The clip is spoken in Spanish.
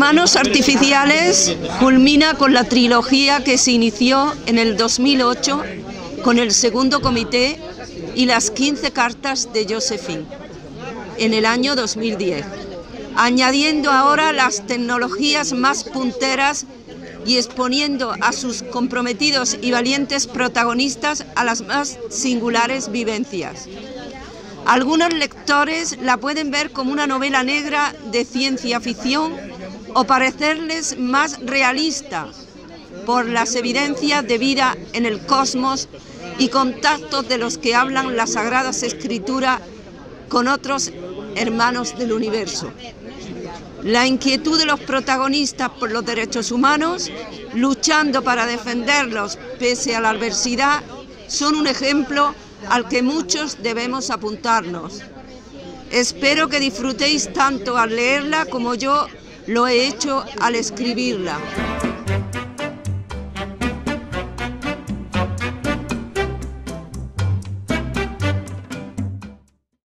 Hermanos Artificiales culmina con la trilogía que se inició en el 2008 con el segundo comité y las 15 cartas de Josephine en el año 2010, añadiendo ahora las tecnologías más punteras y exponiendo a sus comprometidos y valientes protagonistas a las más singulares vivencias. Algunos lectores la pueden ver como una novela negra de ciencia ficción o parecerles más realista por las evidencias de vida en el cosmos y contactos de los que hablan las Sagradas Escrituras con otros hermanos del universo. La inquietud de los protagonistas por los derechos humanos, luchando para defenderlos pese a la adversidad, son un ejemplo al que muchos debemos apuntarnos. Espero que disfrutéis tanto al leerla como yo lo he hecho al escribirla.